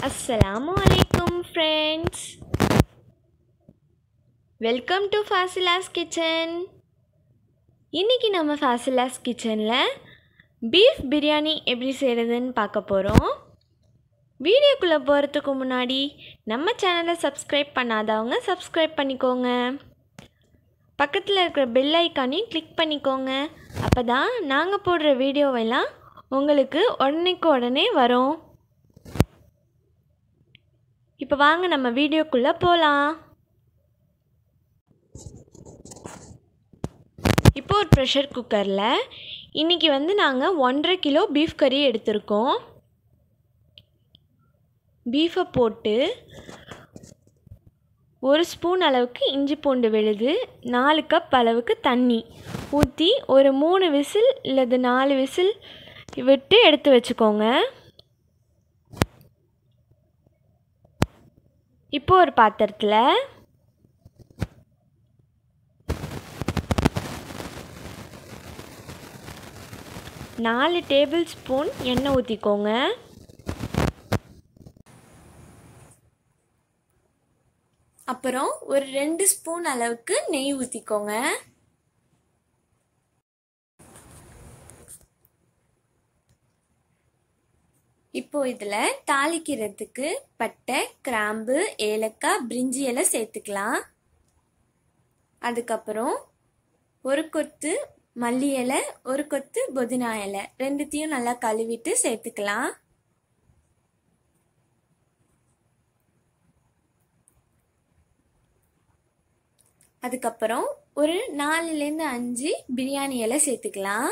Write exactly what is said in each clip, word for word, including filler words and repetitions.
Assalamu alaikum friends. Welcome to Fasila's Kitchen. இன்னைக்கு நம்ம Fasila's Kitchenல beef biryani எப்படி செய்யறதுன்னு பார்க்க போறோம். வீடியோக்குள்ள போறதுக்கு முன்னாடி நம்ம சேனலை சப்ஸ்கிரைப் பண்ணாதவங்க சப்ஸ்கிரைப் பண்ணிக்கோங்க. பக்கத்துல இருக்கிற பெல் ஐகானையும் கிளிக் பண்ணிக்கோங்க. அப்பதான் நாங்க போடுற வீடியோவெல்லாம் உங்களுக்கு உடனேக்கு உடனே வரும். இப்போ வாங்க நம்ம வீடியோக்குள்ள போலாம். இப்போ ஒரு ப்ரெஷர் குக்கர்ல இன்னைக்கு வந்து நாங்க ஒன்றரை கிலோ பீஃப் கறி எடுத்துருக்கோம். பீஃபை போட்டு ஒரு ஸ்பூன் அளவுக்கு இஞ்சி பூண்டு விழுது, நாலு கப் அளவுக்கு தண்ணி ஊற்றி ஒரு மூணு விசில் இல்லது நாலு விசில் விட்டு எடுத்து வச்சுக்கோங்க. இப்போ ஒரு பாத்திரத்தில் நாலு டேபிள் ஸ்பூன் எண்ணெய் ஊற்றிக்கோங்க. அப்புறம் ஒரு ரெண்டு ஸ்பூன் அளவுக்கு நெய் ஊற்றிக்கோங்க. இப்போ இதில் தாளிக்கிறதுக்கு பட்டை, கிராம்பு, ஏலக்காய், பிரிஞ்சி இலை சேர்த்துக்கலாம். அதுக்கப்புறம் ஒரு கொத்து மல்லி இலை, ஒரு கொத்து புதினா இலை ரெண்டுத்தையும் நல்லா கழுவிட்டு சேர்த்துக்கலாம். அதுக்கப்புறம் ஒரு நாலுலேருந்து அஞ்சு பிரியாணி இலை சேர்த்துக்கலாம்.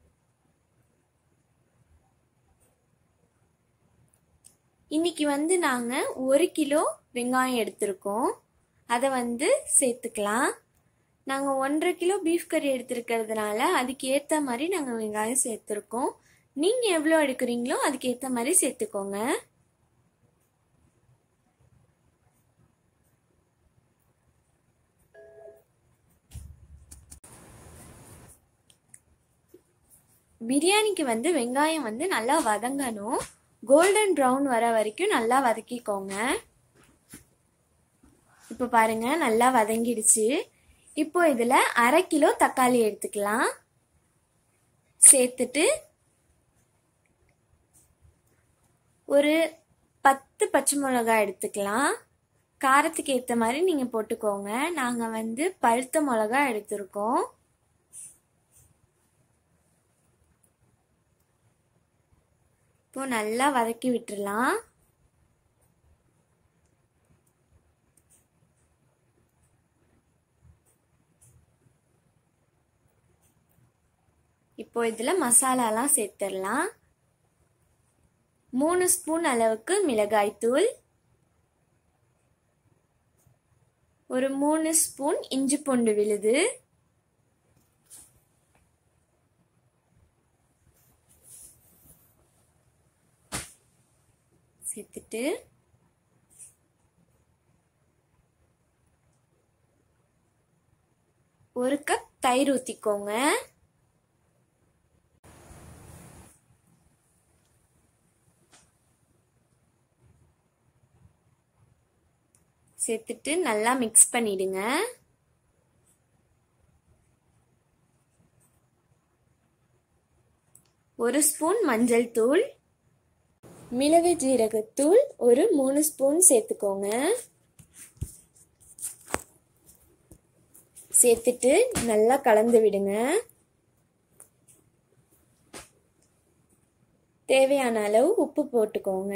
இன்னைக்கு வந்து நாங்கள் ஒரு கிலோ வெங்காயம் எடுத்திருக்கோம். அதை வந்து சேர்த்துக்கலாம். நாங்கள் ஒன்றரை கிலோ பீஃப் கறி எடுத்துருக்கிறதுனால அதுக்கு ஏற்ற மாதிரி நாங்கள் வெங்காயம் சேர்த்துருக்கோம். நீங்கள் எவ்வளோ எடுக்கிறீங்களோ அதுக்கு ஏற்ற மாதிரி சேர்த்துக்கோங்க. பிரியாணிக்கு வந்து வெங்காயம் வந்து நல்லா வதங்கணும். கோல்டன் ப்ரௌன் வர வரைக்கும் நல்லா வதக்கிக்கோங்க. இப்போ பாருங்க நல்லா வதங்கிடுச்சு. இப்போ இதில் அரை கிலோ தக்காளி எடுத்துக்கலாம். சேர்த்துட்டு ஒரு பத்து பச்சை மிளகாய் எடுத்துக்கலாம். காரத்துக்கு ஏற்ற மாதிரி நீங்கள் போட்டுக்கோங்க. நாங்கள் வந்து பழுத்த மிளகாய் எடுத்திருக்கோம். இப்போ நல்லா வதக்கி விட்டுறலாம். இப்போ இதில் மசாலாலாம் சேர்த்துடலாம். மூணு ஸ்பூன் அளவுக்கு மிளகாய்த்தூள், ஒரு மூணு ஸ்பூன் இஞ்சி பூண்டு விழுது, சேர்த்துட்டு ஒரு கப் தயிர் ஊற்றிக்கோங்க. சேர்த்துட்டு நல்லா மிக்ஸ் பண்ணிடுங்க. ஒரு ஸ்பூன் மஞ்சள் தூள், மிளகு ஜீரகத்தூள் ஒரு மூணு ஸ்பூன் சேர்த்துக்கோங்க. சேர்த்துட்டு நல்லா கலந்து விடுங்க. தேவையான அளவு உப்பு போட்டுக்கோங்க.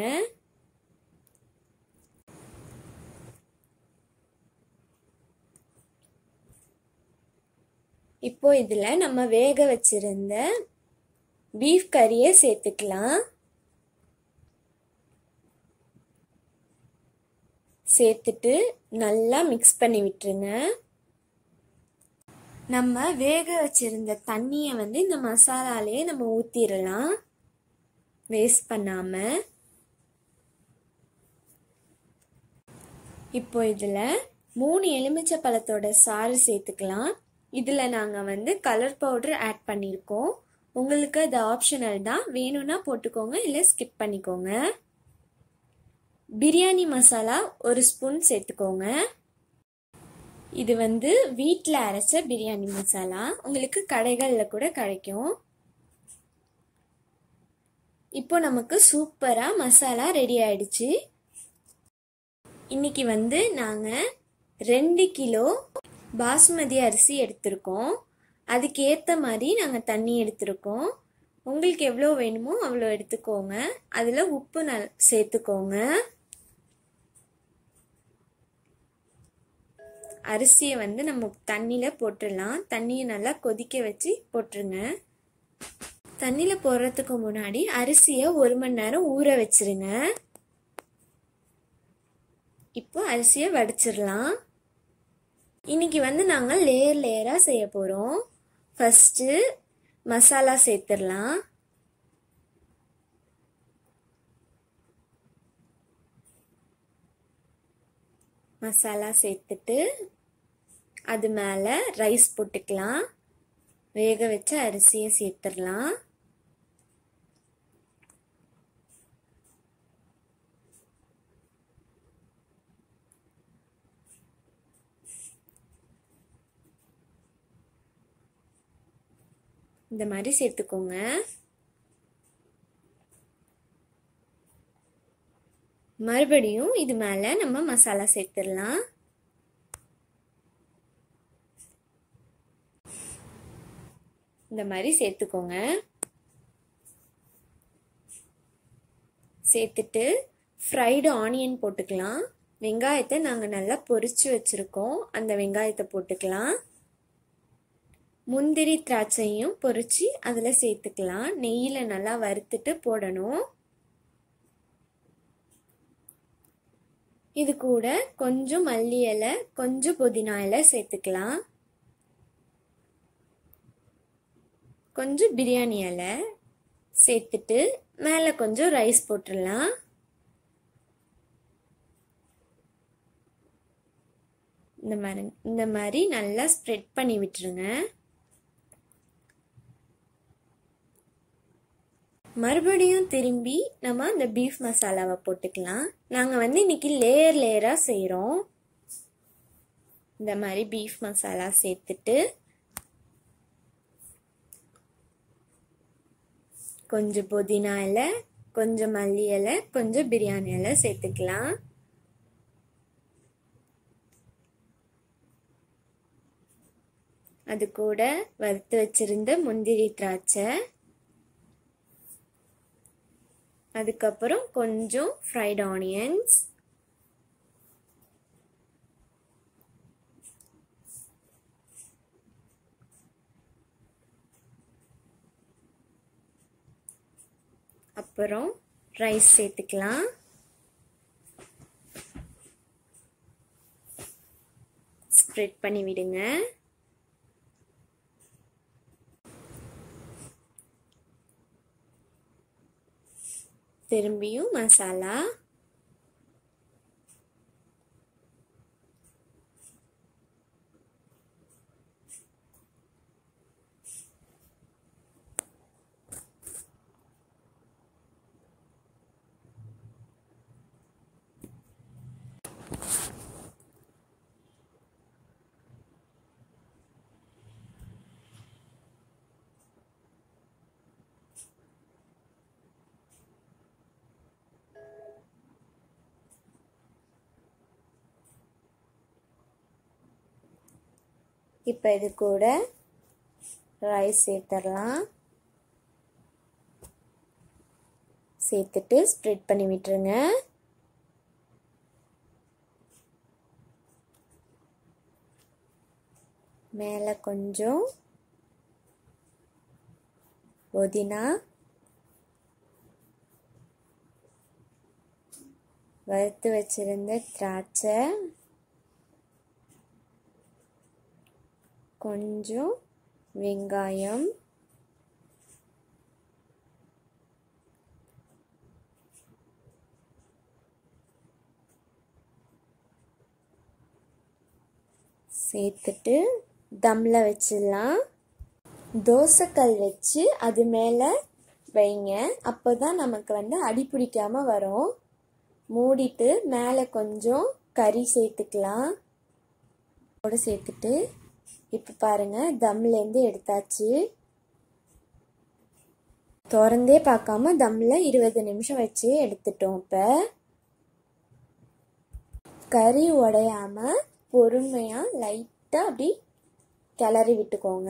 இப்போ இதுல நம்ம வேக வச்சிருந்த பீஃப் கறியை சேர்த்துக்கலாம். சேர்த்துட்டு நல்லா மிக்ஸ் பண்ணி விட்டுருங்க. நம்ம வேக வச்சிருந்த தண்ணியை வந்து இந்த மசாலாலே நம்ம ஊத்திடலாம், வேஸ்ட் பண்ணாம. இப்போ இதுல மூணு எலுமிச்சை பழத்தோட சாறு சேர்த்துக்கலாம். இதுல நாங்க வந்து கலர் பவுடர் ஆட் பண்ணியிருக்கோம். உங்களுக்கு அது ஆப்ஷனல் தான், வேணும்னா போட்டுக்கோங்க, இல்லை ஸ்கிப் பண்ணிக்கோங்க. பிரியாணி மசாலா ஒரு ஸ்பூன் சேர்த்துக்கோங்க. இது வந்து வீட்டில் அரைச்ச பிரியாணி மசாலா, உங்களுக்கு கடைகளில் கூட கிடைக்கும். இப்போ நமக்கு சூப்பராக மசாலா ரெடி ஆயிடுச்சு. இன்னைக்கு வந்து நாங்கள் ரெண்டு கிலோ பாஸ்மதி அரிசி எடுத்திருக்கோம். அதுக்கு ஏற்ற மாதிரி நாங்கள் தண்ணி எடுத்திருக்கோம். உங்களுக்கு எவ்வளோ வேணுமோ அவ்வளோ எடுத்துக்கோங்க. அதில் உப்பு ந சேர்த்துக்கோங்க. அரிசியை வந்து நம்ம தண்ணியில் போட்டுடலாம். தண்ணியை நல்லா கொதிக்க வச்சு போட்டுருங்க. தண்ணியில் போடுறதுக்கு முன்னாடி அரிசியை ஒரு மணி நேரம் ஊற வச்சிருங்க. இப்போ அரிசியை வடிச்சிடலாம். இன்னைக்கு வந்து நாங்கள் லேயர் லேயராக செய்ய போகிறோம். ஃபஸ்ட்டு மசாலா சேர்த்துடலாம். மசாலா சேர்த்துட்டு அது மேலே ரைஸ் போட்டுக்கலாம். வேக வச்ச அரிசியை சேர்த்துடலாம். இந்த மாதிரி சேர்த்துக்கோங்க. மறுபடியும் இது மேலே நம்ம மசாலா சேர்த்துடலாம். இந்த மாதிரி சேர்த்துக்கோங்க. சேர்த்துட்டு ஃப்ரைடு ஆனியன் போட்டுக்கலாம். வெங்காயத்தை நாங்கள் நல்லா பொரிச்சு வச்சுருக்கோம். அந்த வெங்காயத்தை போட்டுக்கலாம். முந்திரி திராட்சையும் பொரிச்சு அதில் சேர்த்துக்கலாம். நெய்யில் நல்லா வறுத்துட்டு போடணும். இது கூட கொஞ்சம் மல்லி இலை, கொஞ்சம் புதினா இலை சேர்த்துக்கலாம். கொஞ்சம் பிரியாணி இலை சேர்த்துட்டு மேலே கொஞ்சம் ரைஸ் போட்டுடலாம். இந்த மாதிரி இந்த மாதிரி நல்லா ஸ்ப்ரெட் பண்ணி விட்டுருங்க. மறுபடியும் திரும்பி நம்ம இந்த பீஃப் மசாலாவை போட்டுக்கலாம். நாங்கள் வந்து இன்னைக்கு லேயர் லேயராக செய்கிறோம். இந்த மாதிரி பீஃப் மசாலா சேர்த்துட்டு கொஞ்சம் புதினா இலை, கொஞ்சம் மல்லி இலை, கொஞ்சம் பிரியாணி இலை சேர்த்துக்கலாம். அது கூட வறுத்து வச்சிருந்த முந்திரி திராட்சை, அதுக்கப்புறம் கொஞ்சம் ஃப்ரைட் ஆனியன்ஸ், அப்புறம் ரைஸ் சேர்த்துக்கலாம். ஸ்ப்ரெட் பண்ணி விடுங்க. திரும்பியும் மசாலா, இப்போ இது கூட ரைஸ் சேர்த்துடலாம். சேர்த்துட்டு ஸ்ப்ரெட் பண்ணி விட்டுருங்க. மேலே கொஞ்சம் புதினா, வறுத்து வச்சிருந்த திராட்சை, கொஞ்சம் வெங்காயம், சேர்த்துட்டு தம்ல வச்சிடலாம். தோசைக்கல் வச்சு அது மேலே வைங்க. அப்போ தான் நமக்கு வந்து அடி பிடிக்காம வரும். மூடிட்டு மேலே கொஞ்சம் கறி சேர்த்துக்கலாம். கூட சேர்த்துட்டு இப்போ பாருங்கள் தம்லேருந்து எடுத்தாச்சு. திறந்தே பார்க்காம தம்மில் இருபது நிமிஷம் வச்சு எடுத்துட்டோம். இப்போ கறி உடையாமல் பொறுமையாக லைட்டாக அப்படி கிளறி விட்டுக்கோங்க.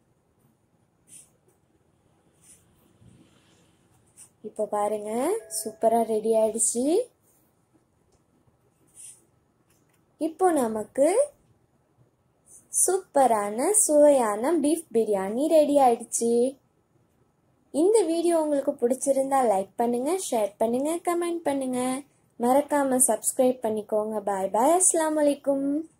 இப்போ பாருங்க சூப்பராக ரெடி ஆயிடுச்சு. இப்போ நமக்கு சூப்பரான சுவையான பீஃப் பிரியாணி ரெடி ஆயிடுச்சு. இந்த வீடியோ உங்களுக்கு பிடிச்சிருந்தா லைக் பண்ணுங்க, ஷேர் பண்ணுங்க, கமெண்ட் பண்ணுங்க. மறக்காம சப்ஸ்கிரைப் பண்ணிக்கோங்க. பாய் பாய். அஸ்ஸலாமு அலைக்கும்.